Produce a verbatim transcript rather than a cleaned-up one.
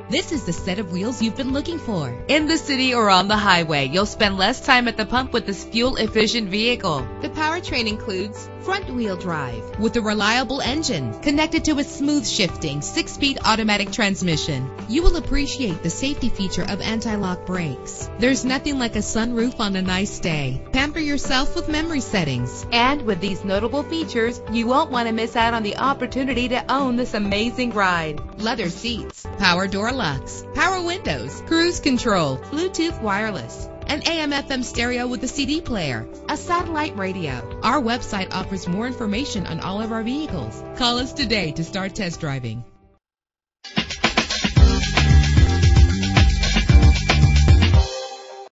This is the set of wheels you've been looking for. In the city or on the highway, you'll spend less time at the pump with this fuel-efficient vehicle. The powertrain includes front-wheel drive with a reliable engine connected to a smooth shifting six-speed automatic transmission. You will appreciate the safety feature of anti-lock brakes. There's nothing like a sunroof on a nice day. Pamper yourself with memory settings. And with these notable features, you won't want to miss out on the opportunity to own this amazing ride. Leather seats, power door locks, power windows, cruise control, Bluetooth wireless, an A M F M stereo with a C D player, a satellite radio. Our website offers more information on all of our vehicles. Call us today to start test driving.